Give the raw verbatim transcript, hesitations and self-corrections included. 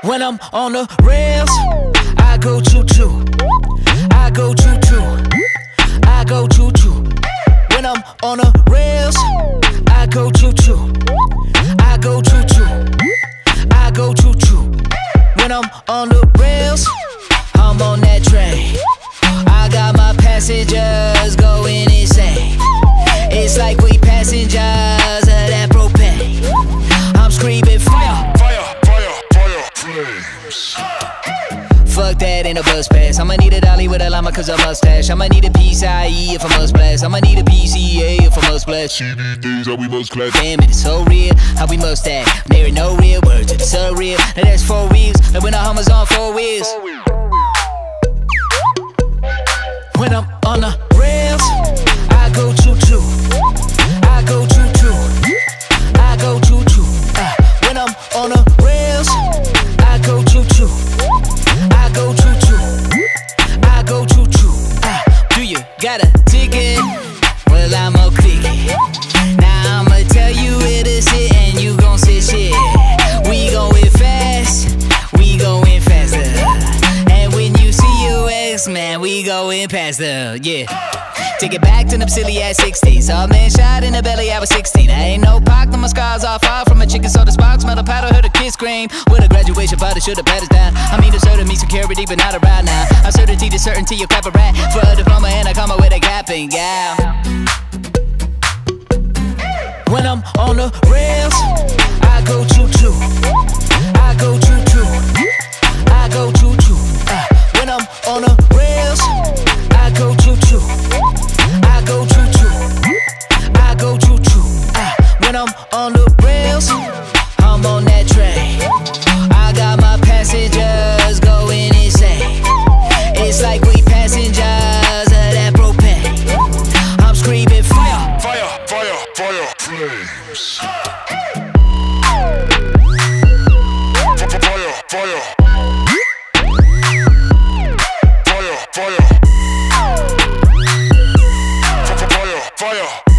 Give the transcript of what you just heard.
When I'm on the rails, I go choo choo. I go choo choo. I go choo choo. When I'm on the rails, I go choo choo. I go choo choo. I go choo choo. When I'm on the rails, I'm on that train. I got my passengers going insane. It's like we passengers of that propane. I'm screaming fire, fire, fire, fire, flames. Fuck that, ain't a bus pass. I'ma need a dolly with a llama cause a mustache. I'ma need a P C I E if I must blast. I'ma need a P C A if I must blast. See these days how we must clap. Damn it, it's so real, how we must act. There ain't no real words, it's so real. Now that's four wheels, like when the Hummer's on four wheels. When I'm on the rails, I go choo choo. I go choo choo. I go choo choo. Uh, when I'm on the rails, I go choo choo. I go choo choo. I go choo choo. Uh, do you got a ticket? Well, I'ma click it. Now I'ma tell you where to sit and you gon' sit shit. We going fast, we going faster. And when you see your ex, man, we going past the, yeah. Take it back to them silly ass sixties. All man shot in the belly, I was sixteen. I ain't no pock, no my scars all far from a chicken soda spark. Smell the powder, heard a kid scream. With a graduation party, should've pat us down. I mean, deserted me security, but not around now. Uncertainty to certainty, you clap a rat for a diploma, and I come up with a cap and gown. When I'm on the rails, I go choo choo. I go choo choo. I go choo choo. Uh, when I'm on the rails, I go choo choo. I go choo choo. I go choo choo. Uh, when I'm on the rails, I'm on that train. I got my passengers going insane. It's like we passengers of that propane. I'm screaming fire, fire, fire, fire, flames. Fire, fire. Fire, fire. Fire, fire.